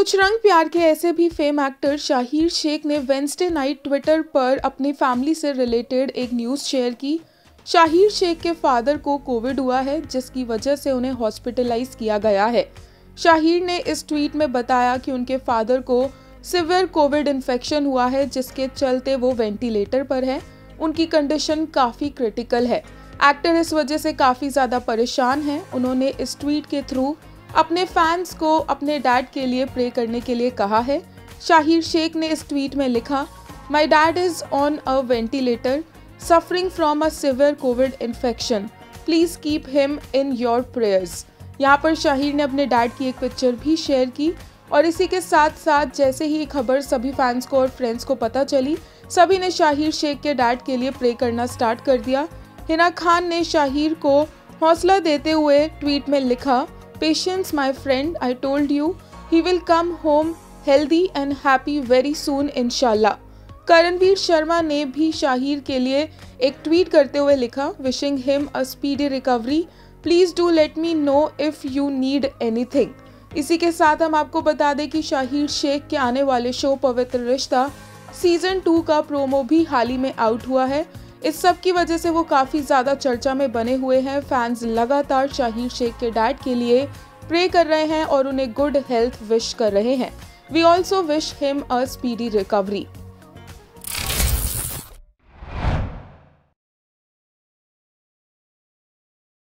कुछ रंग प्यार के ऐसे भी फेम एक्टर शाहिर शेख ने वेडनेसडे नाइट ट्विटर पर अपनी फैमिली से रिलेटेड एक न्यूज़ शेयर की। शाहिर शेख के फादर को कोविड हुआ है, जिसकी वजह से उन्हें हॉस्पिटलाइज किया गया है। शाहिर ने इस ट्वीट में बताया कि उनके फादर को सिवियर कोविड इन्फेक्शन हुआ है, जिसके चलते वो वेंटिलेटर पर है। उनकी कंडीशन काफ़ी क्रिटिकल है। एक्टर इस वजह से काफ़ी ज़्यादा परेशान हैं। उन्होंने इस ट्वीट के थ्रू अपने फैंस को अपने डैड के लिए प्रे करने के लिए कहा है। शाहिर शेख ने इस ट्वीट में लिखा, my dad is on a ventilator suffering from a severe covid infection, please keep him in your prayers. यहाँ पर शाहिर ने अपने डैड की एक पिक्चर भी शेयर की और इसी के साथ साथ जैसे ही खबर सभी फैंस को और फ्रेंड्स को पता चली, सभी ने शाहिर शेख के डैड के लिए प्रे करना स्टार्ट कर दिया। हिना खान ने शाहिर को हौसला देते हुए ट्वीट में लिखा, Patience, my friend. I told you he will come home healthy and happy very soon, inshallah. Karanvir Sharma ने भी शाहिर के लिए एक ट्वीट करते हुए लिखा, Wishing him a speedy recovery. Please do let me know if you need anything. इसी के साथ हम आपको बता दें कि शाहिर शेख के आने वाले शो पवित्र रिश्ता सीजन 2 का प्रोमो भी हाल ही में आउट हुआ है। इस सब की वजह से वो काफ़ी ज़्यादा चर्चा में बने हुए हैं। फैंस लगातार शाहिर शेख के डैड के लिए प्रे कर रहे हैं और उन्हें गुड हेल्थ विश कर रहे हैं। We also wish him a speedy recovery.